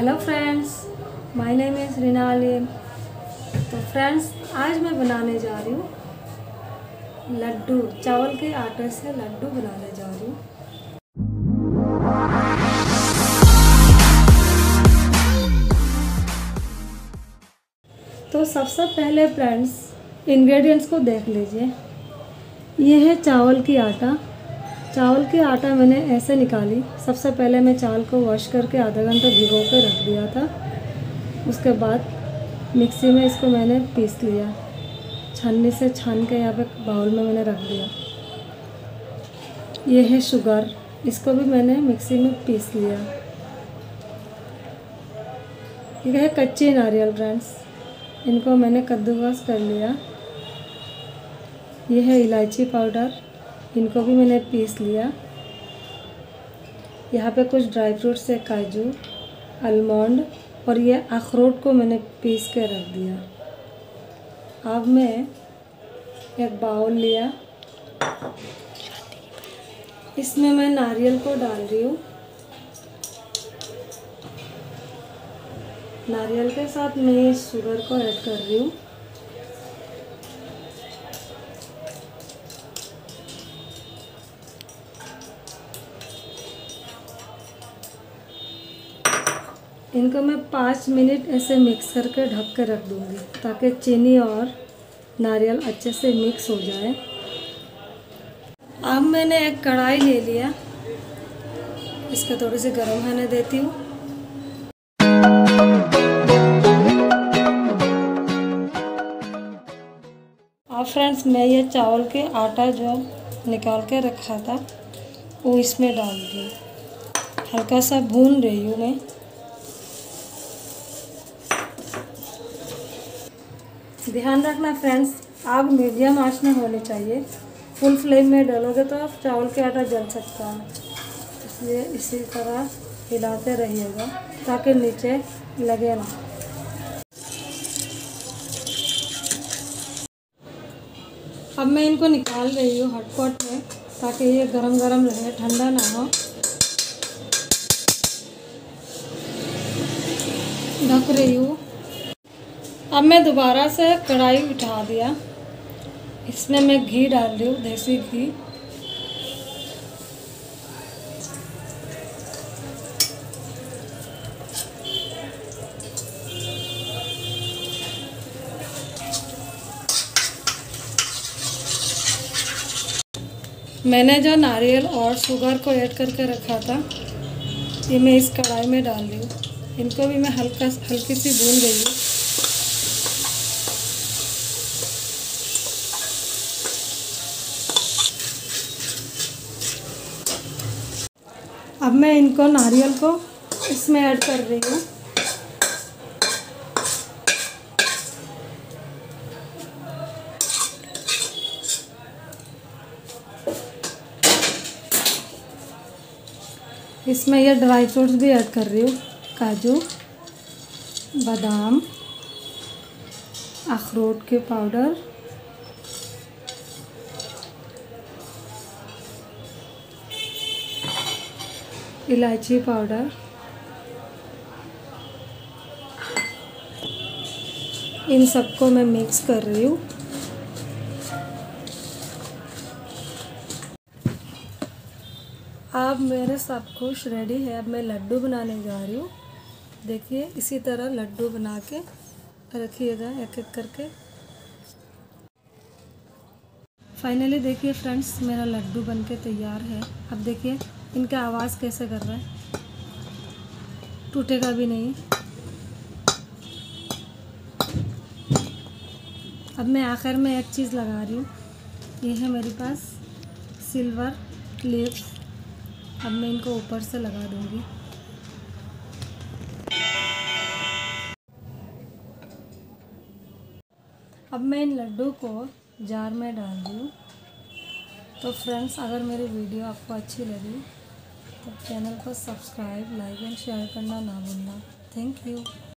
Hello friends, my name is Reena Aleem. तो friends, आज मैं बनाने जा रही हूँ लड्डू। चावल के आटे से लड्डू बनाने जा रही हूँ। तो सबसे पहले फ्रेंड्स, इंग्रेडिएंट्स को देख लीजिए। ये है चावल की आटा। चावल की आटा मैंने ऐसे निकाली। सबसे पहले मैं चावल को वॉश करके आधा घंटा भिगो के रख दिया था। उसके बाद मिक्सी में इसको मैंने पीस लिया। छन्नी से छान के यहाँ पे बाउल में मैंने रख दिया। ये है शुगर, इसको भी मैंने मिक्सी में पीस लिया। ये है कच्ची नारियल फ्रेंड्स, इनको मैंने कद्दूकस कर लिया। ये है इलायची पाउडर, इनको भी मैंने पीस लिया। यहाँ पे कुछ ड्राई फ्रूट्स है, काजू, आलमंड और ये अखरोट को मैंने पीस के रख दिया। अब मैं एक बाउल लिया, इसमें मैं नारियल को डाल रही हूँ। नारियल के साथ मैं शुगर को ऐड कर रही हूँ। इनको मैं 5 मिनट ऐसे मिक्स करके ढक के रख दूँगी ताकि चीनी और नारियल अच्छे से मिक्स हो जाए। अब मैंने एक कढ़ाई ले लिया, इसको थोड़ी सी गर्म होने देती हूँ। अब फ्रेंड्स, मैं ये चावल के आटा जो निकाल के रखा था वो इसमें डाल दी। हल्का सा भून रही हूँ मैं। ध्यान रखना फ्रेंड्स, आग मीडियम आंच में होनी चाहिए। फुल फ्लेम में डालोगे तो चावल के आटा जल सकता है, इसलिए इसी तरह हिलाते रहिएगा ताकि नीचे लगे ना। अब मैं इनको निकाल रही हूँ हॉटपॉट में ताकि ये गरम गरम रहे, ठंडा ना हो। ढक रही हूँ। अब मैं दोबारा से कढ़ाई उठा दिया, इसमें मैं घी डाल रही हूँ, देसी घी। मैंने जो नारियल और शुगर को ऐड करके रखा था ये मैं इस कढ़ाई में डाल रही हूँ। इनको भी मैं हल्की सी भून रही हूँ। अब मैं इनको नारियल को इसमें ऐड कर रही हूँ। इसमें ये ड्राई फ्रूट्स भी ऐड कर रही हूँ, काजू, बादाम, अखरोट के पाउडर, इलायची पाउडर, इन सबको मैं मिक्स कर रही हूँ। अब मेरे सब कुछ रेडी है। अब मैं लड्डू बनाने जा रही हूँ। देखिए, इसी तरह लड्डू बना के रखिएगा एक एक करके। फाइनली देखिए फ्रेंड्स, मेरा लड्डू बनके तैयार है। अब देखिए इनका आवाज़ कैसे कर रहा है, टूटेगा भी नहीं। अब मैं आखिर में एक चीज़ लगा रही हूँ। ये है मेरे पास सिल्वर क्लिप्स। अब मैं इनको ऊपर से लगा दूँगी। अब मैं इन लड्डू को जार में डाल दूँ। तो फ्रेंड्स, अगर मेरी वीडियो आपको अच्छी लगी तो चैनल को सब्सक्राइब, लाइक एंड शेयर करना ना भूलना। Thank you.